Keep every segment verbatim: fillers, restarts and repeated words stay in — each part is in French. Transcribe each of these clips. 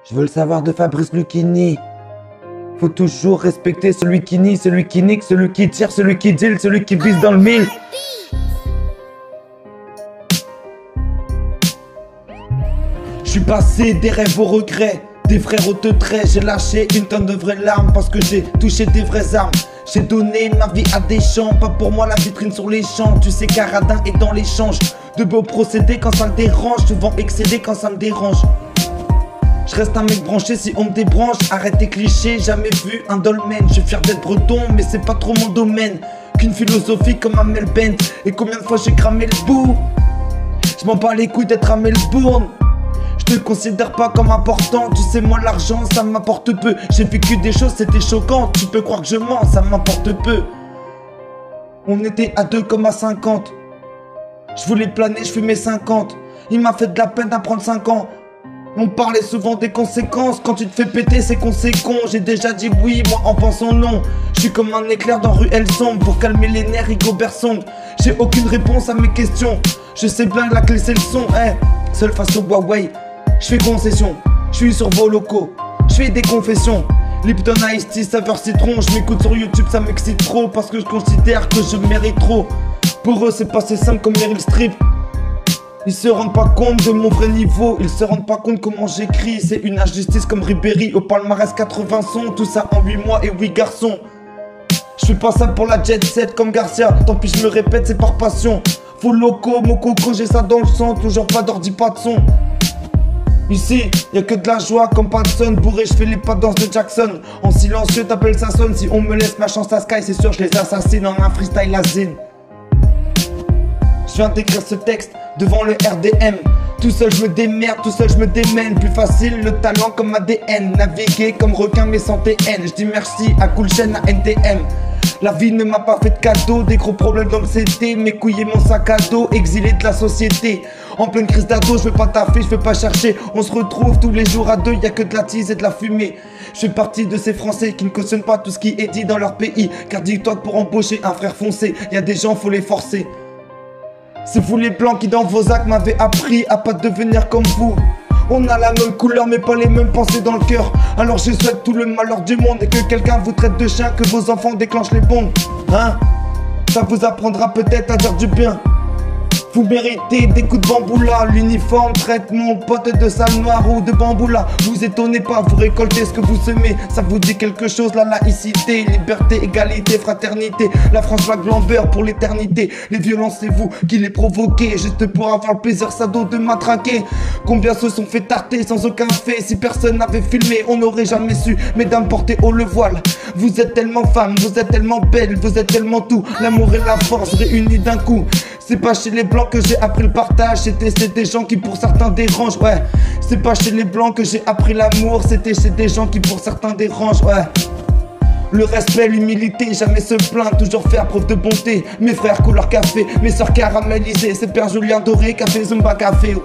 Je veux le savoir de Fabrice Lucchini. Faut toujours respecter celui qui nie, celui qui nique, celui qui tire, celui qui deal, celui qui vise dans le mille. Je suis passé des rêves aux regrets, des frères au trait. J'ai lâché une tonne de vraies larmes parce que j'ai touché des vraies armes. J'ai donné ma vie à des champs, pas pour moi la vitrine sur les champs. Tu sais qu'Aradin est dans l'échange, de beaux procédés quand ça me dérange, souvent excédé quand ça me dérange. Je reste un mec branché si on me débranche. Arrête tes clichés, jamais vu un dolmen. Je suis fier d'être breton mais c'est pas trop mon domaine. Qu'une philosophie comme Amel Bent. Et combien de fois j'ai cramé le bout. Je m'en bats les couilles d'être à Melbourne. Je te considère pas comme important. Tu sais moi l'argent ça m'apporte peu. J'ai vécu des choses c'était choquant. Tu peux croire que je mens, ça m'importe peu. On était à deux comme à cinquante. Je voulais planer, je fumais cinquante. Il m'a fait de la peine d'apprendre cinq ans. On parlait souvent des conséquences. Quand tu te fais péter c'est conséquent. J'ai déjà dit oui moi en pensant non. Je suis comme un éclair dans ruelle sombre. Pour calmer les nerfs Rigobert sombre. J'ai aucune réponse à mes questions. Je sais bien que la clé c'est le son. Eh, hey, seul face au Huawei. Je fais concession. Je suis sur vos locaux. Je fais des confessions. Lipton Ice Tea saveur citron. Je m'écoute sur YouTube ça m'excite trop. Parce que je considère que je mérite trop. Pour eux c'est pas si simple comme Meryl Streep. Ils se rendent pas compte de mon vrai niveau. Ils se rendent pas compte comment j'écris. C'est une injustice comme Ribéry. Au palmarès quatre-vingts sons. Tout ça en huit mois et huit garçons. Je fais pas ça pour la jet set comme Garcia. Tant pis je me répète c'est par passion. Faux loco, mon coco j'ai ça dans le sang. Toujours pas d'ordi, pas de son. Ici, y'a que de la joie comme Patson. Bourré, je fais les pas de danse de Jackson. En silencieux, t'appelles ça sonne. Si on me laisse ma chance à Sky, c'est sûr, je les assassine en un freestyle azine. Je viens d'écrire ce texte devant le R D M. Tout seul je me démerde, tout seul je me démène. Plus facile le talent comme A D N. Naviguer comme requin mais sans T N. Je dis merci à Cool Chain, à N T M. La vie ne m'a pas fait de cadeau. Des gros problèmes dans le C D. Mes couilles et mon sac à dos. Exilé de la société. En pleine crise d'ado, je veux pas taffer, je veux pas chercher. On se retrouve tous les jours à deux, y'a que de la tease et de la fumée. Je fais partie de ces Français qui ne cautionnent pas tout ce qui est dit dans leur pays. Car dis-toi que pour embaucher un frère foncé, y'a des gens, faut les forcer. C'est vous les blancs qui dans vos actes m'avez appris à pas devenir comme vous. On a la même couleur mais pas les mêmes pensées dans le cœur. Alors je souhaite tout le malheur du monde et que quelqu'un vous traite de chien, que vos enfants déclenchent les bombes. Hein? Ça vous apprendra peut-être à dire du bien. Vous méritez des coups de bamboula. L'uniforme traite mon pote de sale noire ou de bamboula. Vous étonnez pas, vous récoltez ce que vous semez. Ça vous dit quelque chose, la laïcité, liberté, égalité, fraternité. La France va glamber pour l'éternité. Les violences c'est vous qui les provoquez. Juste pour avoir le plaisir sado de m'attraquer. Combien se sont fait tarter sans aucun fait. Si personne n'avait filmé, on n'aurait jamais su. Mesdames, portez haut le voile. Vous êtes tellement femme, vous êtes tellement belle, vous êtes tellement tout. L'amour et la force réunis d'un coup. C'est pas chez les blancs que j'ai appris le partage. C'était chez des gens qui pour certains dérangent, ouais. C'est pas chez les blancs que j'ai appris l'amour. C'était chez des gens qui pour certains dérangent, ouais. Le respect, l'humilité, jamais se plaindre, toujours faire preuve de bonté. Mes frères couleur café, mes sœurs caramélisées. C'est Père Julien Doré, café Zumba Café.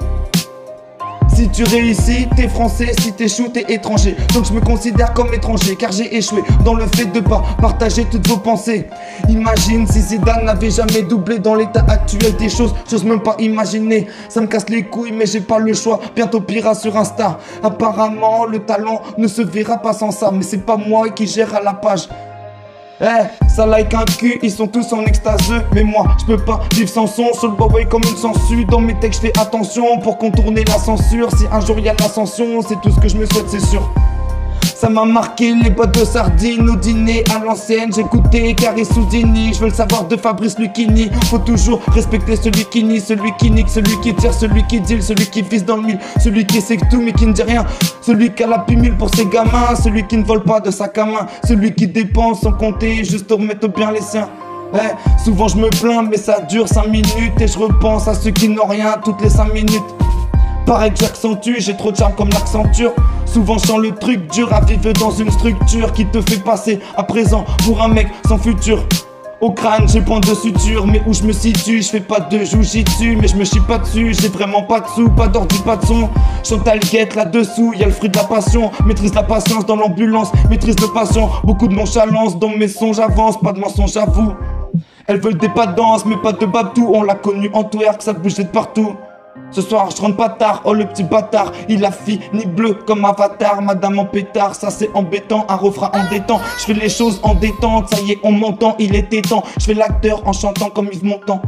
Si tu réussis, t'es français, si t'échoues, t'es étranger. Donc je me considère comme étranger, car j'ai échoué dans le fait de pas partager toutes vos pensées. Imagine si Zidane n'avait jamais doublé dans l'état actuel des choses. J'ose même pas imaginer, ça me casse les couilles mais j'ai pas le choix. Bientôt pira sur Insta. Apparemment le talent ne se verra pas sans ça. Mais c'est pas moi qui gère à la page. Eh, hey, ça like un cul, ils sont tous en extaseux. Mais moi, je peux pas vivre sans son. Sur le Huawei comme une censure. Dans mes textes, je fais attention pour contourner la censure. Si un jour il y a l'ascension, c'est tout ce que je me souhaite, c'est sûr. Ça m'a marqué les boîtes de sardines au dîner à l'ancienne. J'écoutais Caris Houdini. Je veux le savoir de Fabrice Lucchini. Faut toujours respecter celui qui nie, celui qui nique, celui qui tire, celui qui deal, celui qui vise dans le mille, celui qui sait tout mais qui ne dit rien, celui qui a la pimule pour ses gamins, celui qui ne vole pas de sac à main, celui qui dépense sans compter juste pour mettre bien les siens. Ouais, souvent je me plains mais ça dure cinq minutes et je repense à ceux qui n'ont rien toutes les cinq minutes. Pareil que j'accentue, j'ai trop de charme comme l'accenture. Souvent je sens le truc dur à vivre dans une structure qui te fait passer à présent pour un mec sans futur. Au crâne j'ai point de suture, mais où je me situe, je fais pas de joujitsu, mais je me chie pas dessus, j'ai vraiment pas de sous, pas d'ordi, pas de son. Chantal guette là-dessous, y'a le fruit de la passion, maîtrise la patience dans l'ambulance, maîtrise le patient, beaucoup de nonchalance dans mes sons, j'avance, pas de mensonge j'avoue. Elles veulent des pas de danse, mais pas de babtou, on l'a connu en twerk, ça bougeait de partout. Ce soir je rentre pas tard, oh le petit bâtard. Il a fini bleu comme Avatar. Madame en pétard, ça c'est embêtant. Un refrain en détente, je fais les choses en détente. Ça y est on m'entend, il était temps. Je fais l'acteur en chantant comme Yves Montand.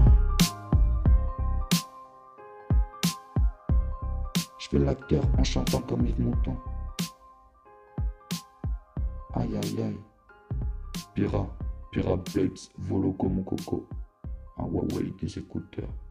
Je fais l'acteur en chantant comme Yves Montand. Aïe aïe aïe. Pira, Pira Blades, volo comme mon coco. Un Huawei des écouteurs.